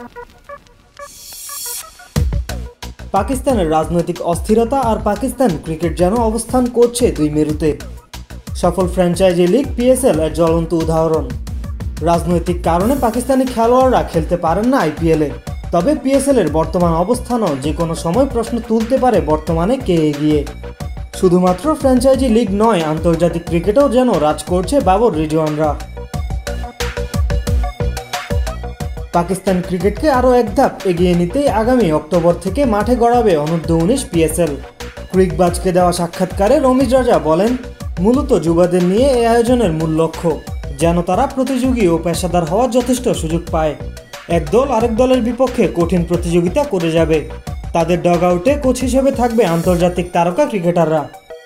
পাকিস্তানের রাজনৈতিক অস্থিরতা আর পাকিস্তান ক্রিকেট যেন অবস্থান করছে দুই মেরুতে। সফল ফ্র্যাঞ্চাইজি লিগ পিএসএল এর জ্বলন্ত উদাহরণ। রাজনৈতিক কারণে পাকিস্তানি খেলোয়াড়রা খেলতে পারেন না আইপিএলে। তবে পিএসএল এর বর্তমান অবস্থানও যে কোনো সময় প্রশ্ন তুলতে পারে বর্তমানে কে এগিয়ে। শুধুমাত্র ফ্র্যাঞ্চাইজি লিগ নয়, আন্তর্জাতিক ক্রিকেটেও যেন রাজ করছে বাবর রিজওয়ানরা। পাকিস্তান ক্রিকেটকে আরও এক ধাপ এগিয়ে নিতেই আগামী অক্টোবর থেকে মাঠে গড়াবে অনূর্ধ্ব-19 পিএসএল। ক্রিকবাজকে দেওয়া সাক্ষাৎকারে রমিজ রাজা বলেন, মূলত যুবাদের নিয়ে এই আয়োজনের মূল লক্ষ্য যেন তারা প্রতিযোগী ও পেশাদার হওয়ার যথেষ্ট সুযোগ পায়। এক দল আরেক দলের বিপক্ষে কঠিন প্রতিযোগিতা করে যাবে। তাদের ডগ আউটে কোচ হিসেবে থাকবে আন্তর্জাতিক তারকা ক্রিকেটাররা।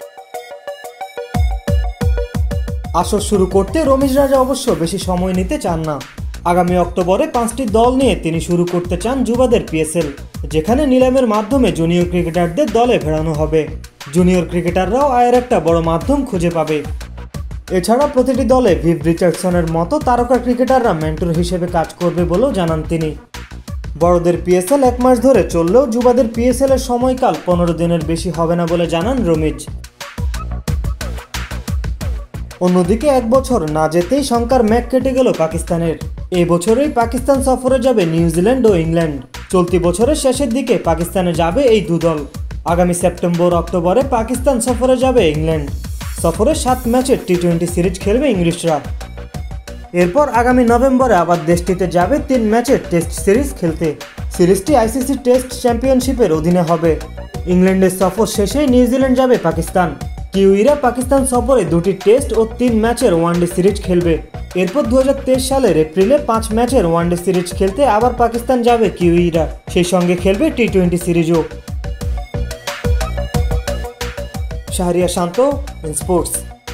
আসর শুরু করতে রমিজ রাজা অবশ্য বেশি সময় নিতে চান না। আগামী অক্টোবরে 5টি দল নিয়ে তিনি শুরু করতে চান যুবাদের পিএসএল, যেখানে নিলামের মাধ্যমে জুনিয়র ক্রিকেটারদের দলে ভেড়ানো হবে। জুনিয়র ক্রিকেটাররাও আয়ের একটা বড় মাধ্যম খুঁজে পাবে। এছাড়া প্রতিটি দলে ভিভ রিচার্ডসনের মতো তারকা ক্রিকেটাররা মেন্টর হিসেবে কাজ করবে বলেও জানান তিনি। বড়দের পিএসএল 1 মাস ধরে চললেও যুবাদের পিএসএল এর সময়কাল 15 দিনের বেশি হবে না বলে জানান রমিজ। অন্যদিকে 1 বছর না যেতেই শঙ্কার মেঘ কেটে গেল পাকিস্তানের। এই বছরেই পাকিস্তান সফরে যাবে নিউজিল্যান্ড ও ইংল্যান্ড। চলতি বছরের শেষের দিকে পাকিস্তানে যাবে এই দুদল। আগামী সেপ্টেম্বর-অক্টোবরে পাকিস্তান সফরে যাবে ইংল্যান্ড। সফরে 7 ম্যাচের টি-20 সিরিজ খেলবে ইংলিশরা। এরপর আগামী নভেম্বরে আবার দেশটিতে যাবে 3 ম্যাচের টেস্ট সিরিজ খেলতে। সিরিজটি আইসিসি টেস্ট চ্যাম্পিয়নশিপের অধীনে হবে। ইংল্যান্ডের সফর শেষেই নিউজিল্যান্ড যাবে পাকিস্তান। কিউইরা পাকিস্তান সফরে 2টি টেস্ট ও 3 ম্যাচের ওয়ানডে সিরিজ খেলবে। এরপর 2023 সালের এপ্রিলে 5 ম্যাচের ওয়ানডে সিরিজ খেলতে আবার পাকিস্তান যাবে কিউইরা। সেই সঙ্গে খেলবে টি-20 সিরিজও। শাহরিয়ার শান্ত, স্পোর্টস।